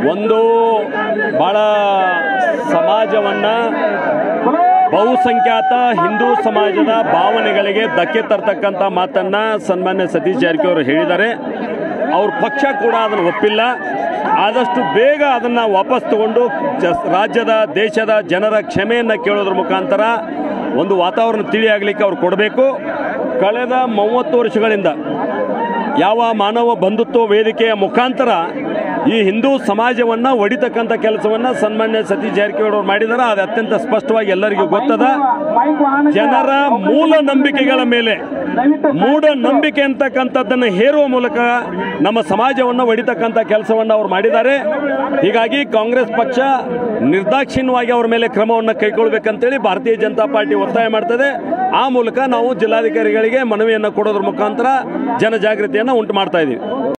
ಒಂದು ಭಾಳ ಸಮಾಜವನ್ನು ಬಹುಸಂಖ್ಯಾತ ಹಿಂದೂ ಸಮಾಜದ ಭಾವನೆಗಳಿಗೆ ಧಕ್ಕೆ ತರ್ತಕ್ಕಂಥ ಮಾತನ್ನು ಸನ್ಮಾನ್ಯ ಸತೀಶ್ ಜಾರಕಿಹೊಳಿ ಹೇಳಿದ್ದಾರೆ. ಅವ್ರ ಪಕ್ಷ ಕೂಡ ಅದನ್ನು ಒಪ್ಪಿಲ್ಲ. ಆದಷ್ಟು ಬೇಗ ಅದನ್ನು ವಾಪಸ್ ತಗೊಂಡು ರಾಜ್ಯದ ದೇಶದ ಜನರ ಕ್ಷಮೆಯನ್ನು ಕೇಳೋದ್ರ ಮುಖಾಂತರ ಒಂದು ವಾತಾವರಣ ತಿಳಿಯಾಗಲಿಕ್ಕೆ ಅವ್ರು ಕೊಡಬೇಕು. ಕಳೆದ 30 ವರ್ಷಗಳಿಂದ ಯಾವ ಮಾನವ ಬಂಧುತ್ವ ವೇದಿಕೆಯ ಮುಖಾಂತರ ಈ ಹಿಂದೂ ಸಮಾಜವನ್ನು ಒಡಿತಕ್ಕಂಥ ಕೆಲಸವನ್ನು ಸನ್ಮಾನ್ಯ ಸತೀಶ್ ಜಾರಕಿಹೊಳಿ ಅವರು ಮಾಡಿದ್ದಾರೆ. ಅದು ಅತ್ಯಂತ ಸ್ಪಷ್ಟವಾಗಿ ಎಲ್ಲರಿಗೂ ಗೊತ್ತದ. ಜನರ ಮೂಲ ನಂಬಿಕೆಗಳ ಮೇಲೆ ಮೂಢನಂಬಿಕೆ ಅಂತಕ್ಕಂಥದ್ದನ್ನು ಹೇರುವ ಮೂಲಕ ನಮ್ಮ ಸಮಾಜವನ್ನು ಒಡಿತಕ್ಕಂಥ ಕೆಲಸವನ್ನು ಅವರು ಮಾಡಿದ್ದಾರೆ. ಹೀಗಾಗಿ ಕಾಂಗ್ರೆಸ್ ಪಕ್ಷ ನಿರ್ದಾಕ್ಷಿಣ್ಯವಾಗಿ ಅವರ ಮೇಲೆ ಕ್ರಮವನ್ನು ಕೈಗೊಳ್ಳಬೇಕಂತೇಳಿ ಭಾರತೀಯ ಜನತಾ ಪಾರ್ಟಿ ಒತ್ತಾಯ ಮಾಡ್ತದೆ. ಆ ಮೂಲಕ ನಾವು ಜಿಲ್ಲಾಧಿಕಾರಿಗಳಿಗೆ ಮನವಿಯನ್ನು ಕೊಡೋದ್ರ ಮುಖಾಂತರ ಜನಜಾಗೃತಿಯನ್ನು ಉಂಟು ಮಾಡ್ತಾ ಇದ್ದೀವಿ.